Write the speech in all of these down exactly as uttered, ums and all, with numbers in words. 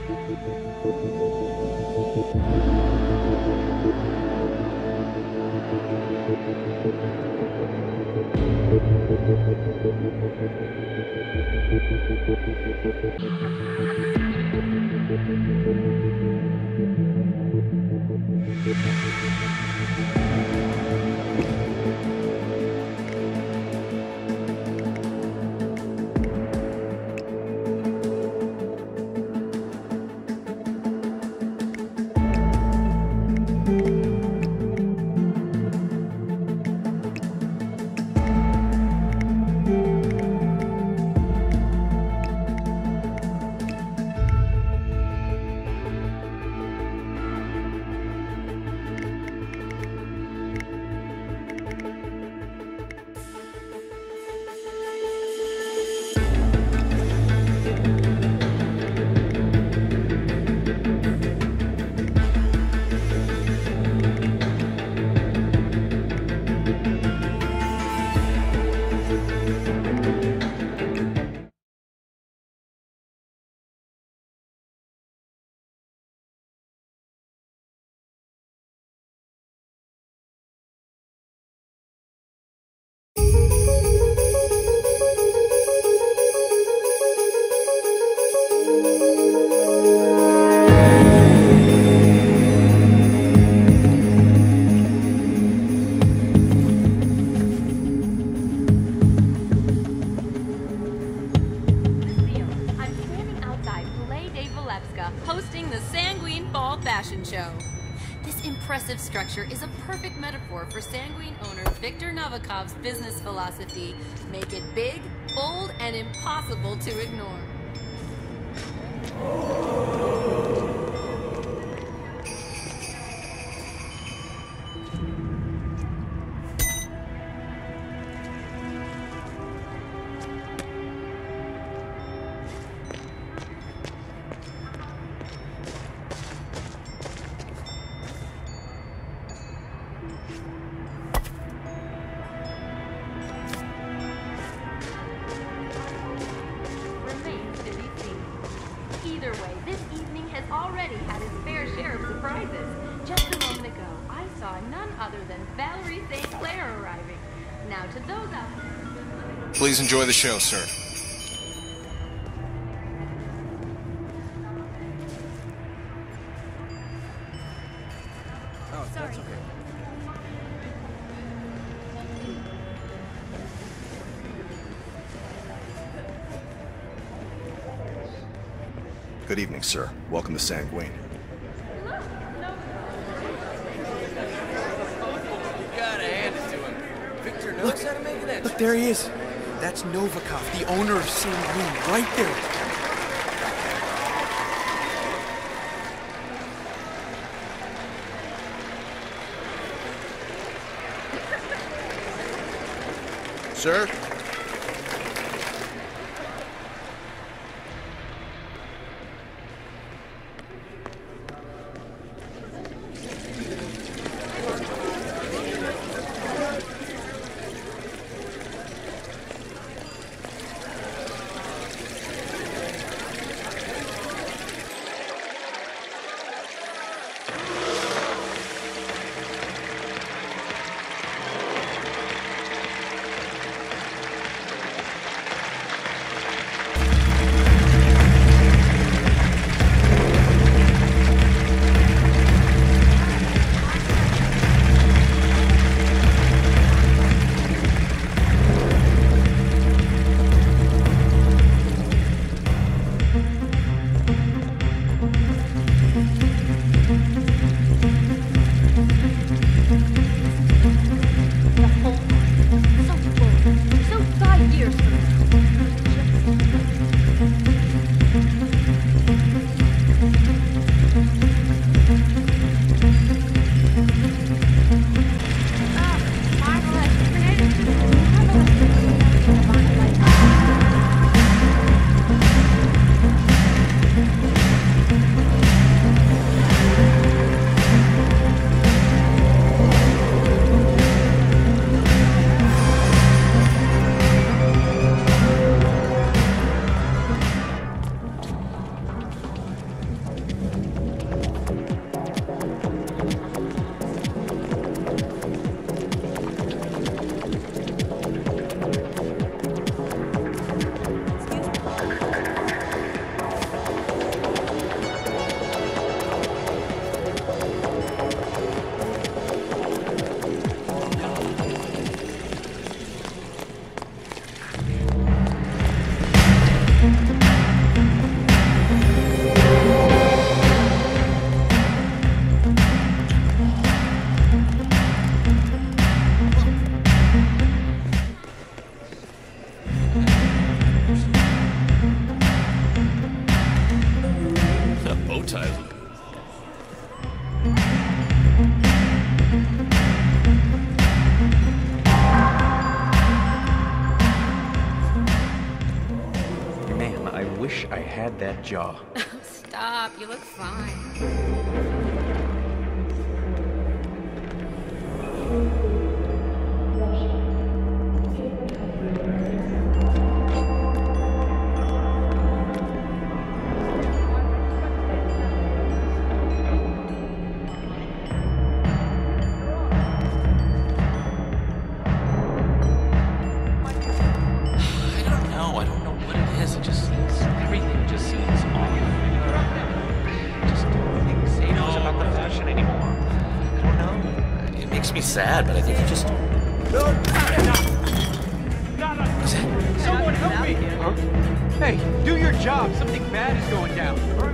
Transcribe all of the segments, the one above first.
Structure is a perfect metaphor for Sanguine owner Viktor Novikov's business philosophy. Make it big, bold, and impossible to ignore. Please enjoy the show, sir. Oh, sorry. That's okay. Good evening, sir. Welcome to Sanguine. Look, there he is. That's Novikov, the owner of Sanguine, right there. Sir? advertising. Man, I wish I had that jaw. Stop, you look fine. Sad, but I think he just... No! Someone help me! Huh? Hey, do your job. Something bad is going down.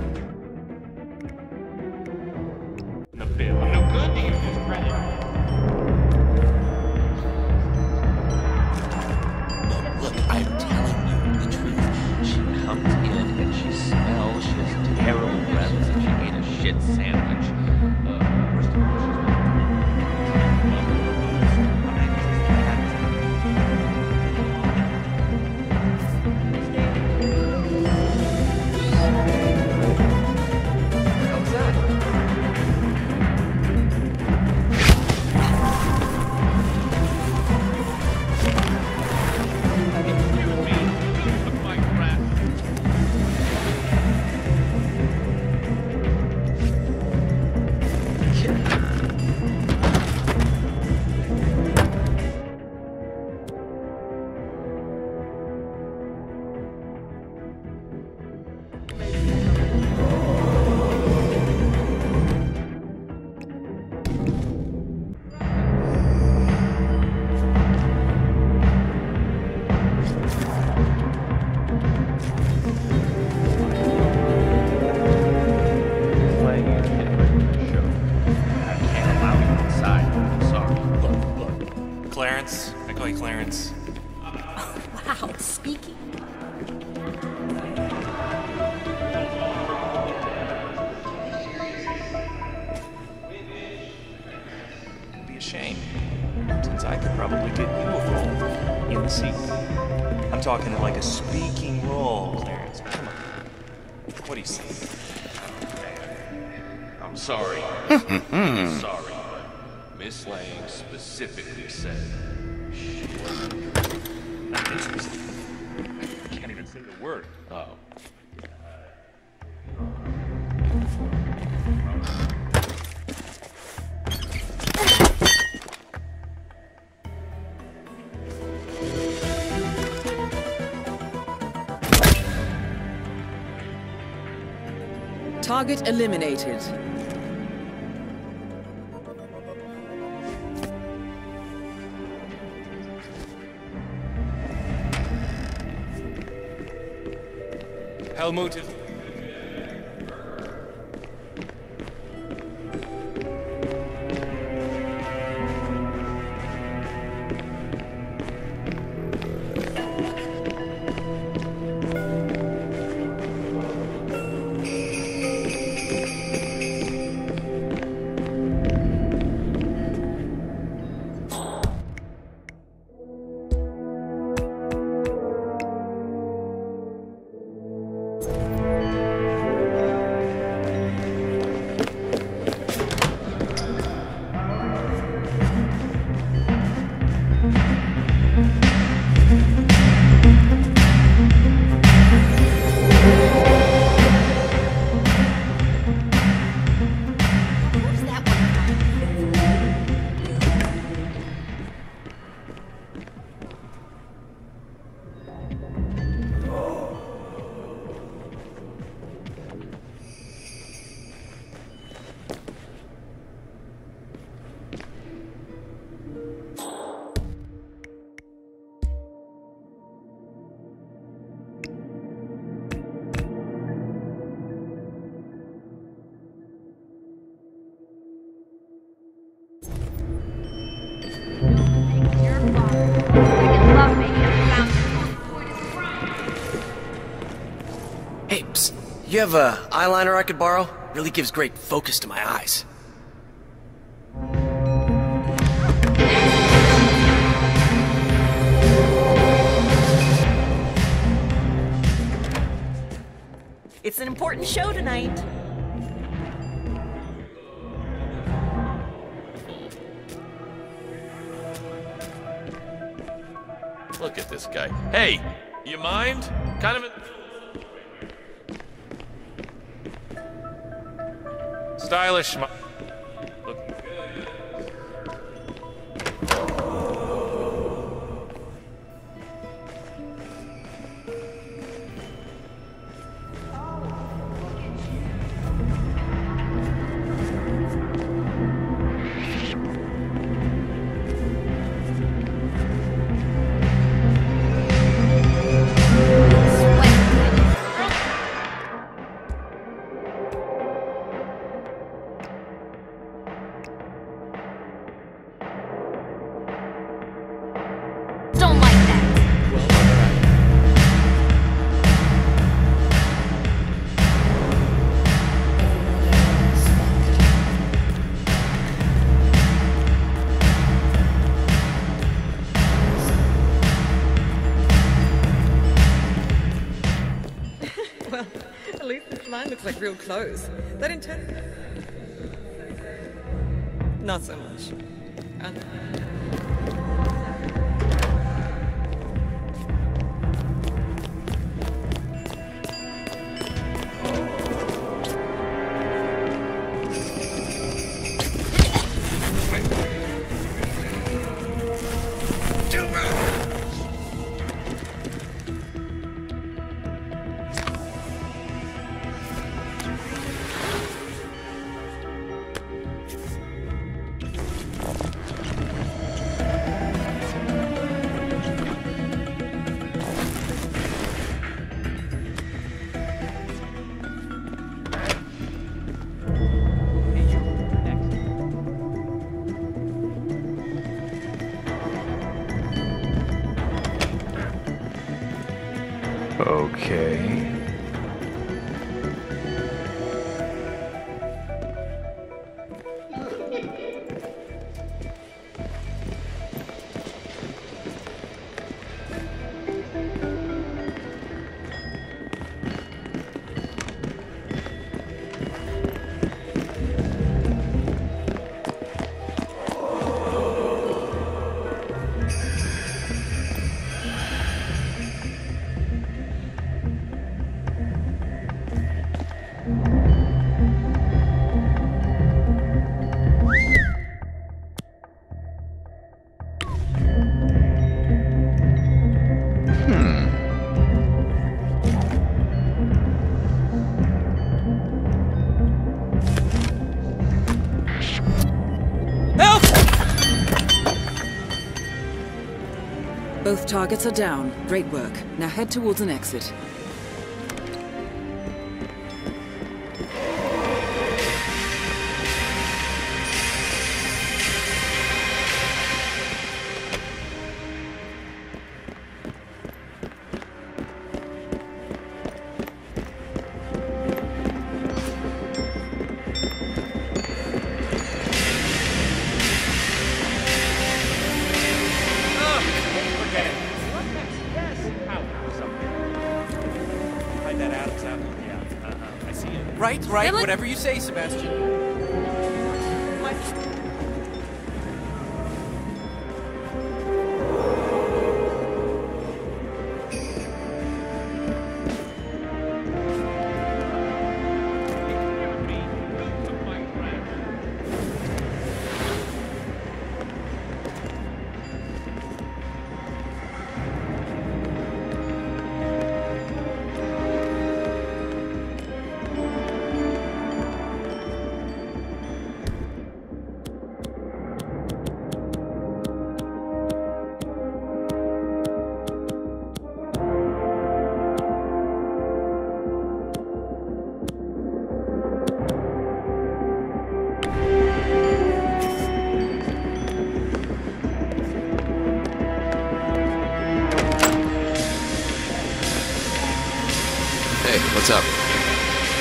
The bill. No good to use this credit. Look, look, I'm telling you the truth. She comes in and she smells, she has terrible breath, and she ate a shit sandwich. Uh, first of all, she's... Clarence. I call you Clarence. Oh, wow, speaking. It'd be a shame, since I could probably get you a role in the sequel. I'm talking like a speaking role, Clarence. Come on. What do you say? I'm sorry. I'm sorry, but Miss Lang specifically said she wasn't Not interested. I can't even say the word. Oh. Target eliminated. Helmut is... You have a eyeliner I could borrow? Really gives great focus to my eyes. It's an important show tonight. Look at this guy. Hey, you mind? Kind of a... Stylish. Look. Don't like that. Well, at least this line looks like real clothes. That intent... Not so much. Uh, Okay. Both targets are down. Great work. Now head towards an exit. Right, right, Hey, look- whatever you say, Sebastian. Hey, what's up?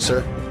Sir?